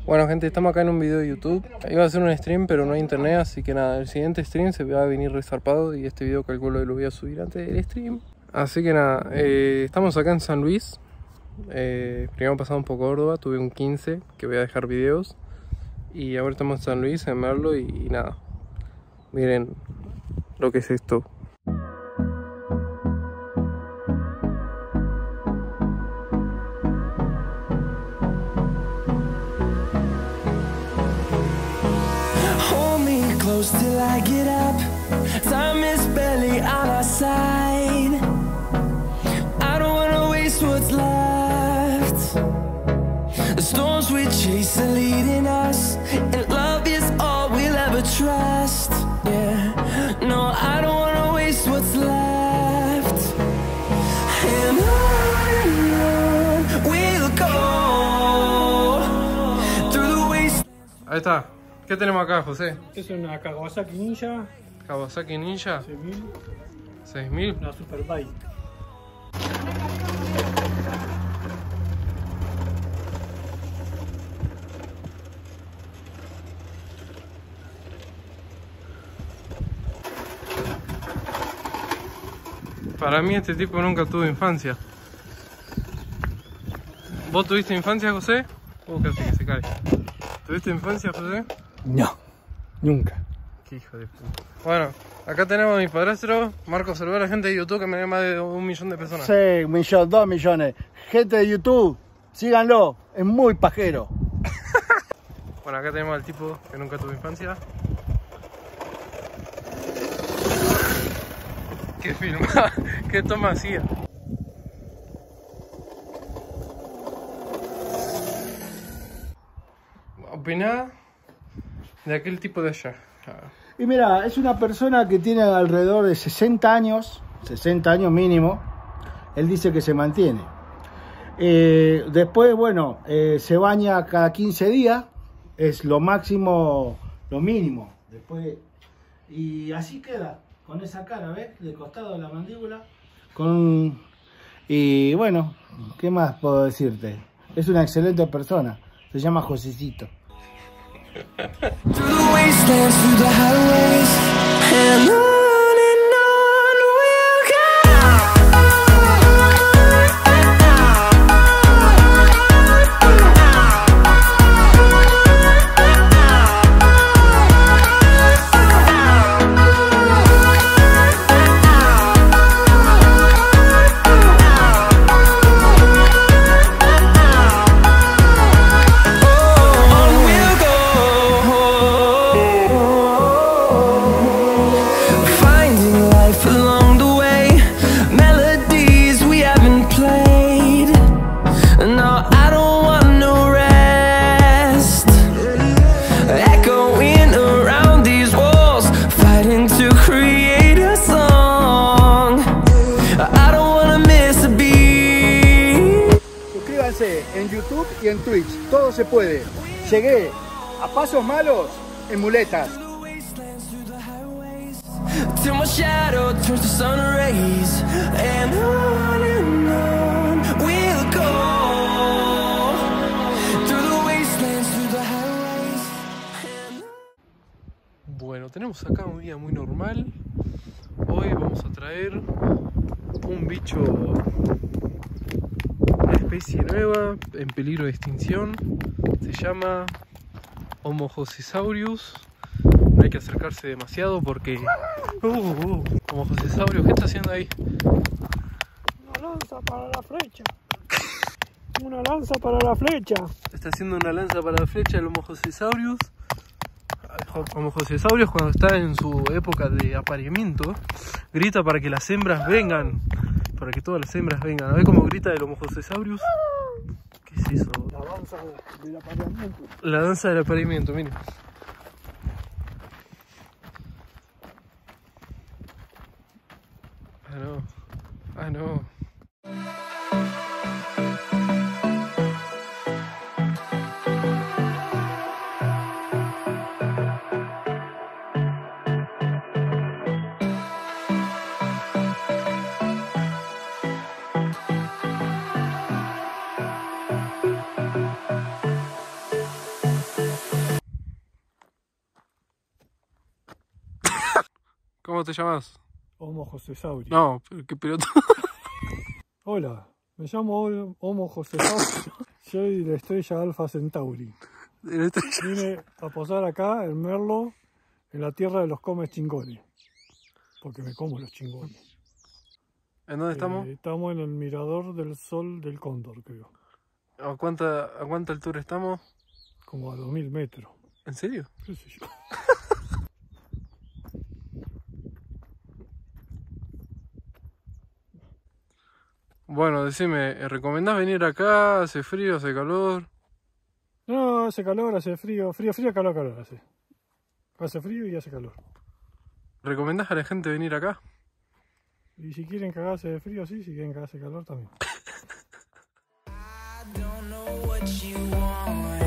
Bueno gente, estamos acá en un video de YouTube. Iba a hacer un stream pero no hay internet, así que nada, el siguiente stream se va a venir resarpado y este video calculo que lo voy a subir antes del stream. Así que nada, estamos acá en San Luis. Primero pasamos por Córdoba, tuve un 15 que voy a dejar videos. Y ahora estamos en San Luis, en Merlo y nada. Miren lo que es esto. Till I get up, time is barely on our side. I don't wanna waste what's left. The storms we chase are leading us, and love is all we'll ever trust. Yeah, no, I don't wanna waste what's left. And on we'll go through the wastelands. Ahí está. ¿Qué tenemos acá, José? Es una Kawasaki Ninja Kawasaki Ninja 6000, 6000. una Superbike. Para mí este tipo nunca tuvo infancia. ¿Vos tuviste infancia, José? Casi que se cae. ¿Tuviste infancia, José? No, nunca. Qué hijo de puta. Bueno, acá tenemos a mi padrastro, Marcos. Saluda a la gente de YouTube que me ve más de 1 millón de personas. Sí, 1 millón, 2 millones. Gente de YouTube, síganlo, es muy pajero. Bueno, acá tenemos al tipo que nunca tuvo infancia. ¿Qué filma? ¿Qué toma hacía? ¿Opinás de aquel tipo de allá? Y mira, es una persona que tiene alrededor de 60 años mínimo. Él dice que se mantiene. Después, bueno, se baña cada 15 días. Es lo máximo, lo mínimo. Después, y así queda, con esa cara, ¿ves? De costado de la mandíbula. Y bueno, ¿qué más puedo decirte? Es una excelente persona. Se llama Josecito. Through the wastelands, through the highways, and on we'll en YouTube y en Twitch, todo se puede. Llegué a pasos malos en muletas. till my shadow turns to sun rays, and on we'll go through the wastelands, through the highways. Bueno, tenemos acá un día muy normal. Hoy vamos a traer un bicho, una especie nueva en peligro de extinción. Se llama Homojosisaurius. No hay que acercarse demasiado porque... Homojosisaurius, ¿qué está haciendo ahí? Una lanza para la flecha. Una lanza para la flecha. Está haciendo una lanza para la flecha del Homojosisaurius. Homojosisaurius, cuando está en su época de apareamiento, grita para que las hembras vengan. Para que todas las hembras vengan. ¿A ver cómo grita el Homojosisaurius? ¿Qué es eso? La danza del apareamiento. La danza del apareamiento, miren. Ah, no. Ah, no. ¿Cómo te llamas? Homo Josesauri. No, pero qué piloto. Hola, me llamo Homo Josesauri. Soy de la estrella Alpha Centauri. Vine a posar acá en Merlo, en la tierra de los comes chingones. Porque me como los chingones. ¿En dónde estamos? Estamos en el mirador del sol del Cóndor, creo. ¿A cuánta altura estamos? Como a 2000 metros. ¿En serio? ¿Qué sé yo? Bueno, decime, ¿recomendás venir acá? ¿Hace frío, hace calor? No, hace calor, hace frío. Frío, calor hace. Hace frío y hace calor. ¿Recomendás a la gente venir acá? Y si quieren cagarse de frío, sí. Si quieren cagarse de calor, también. I don't know what you want.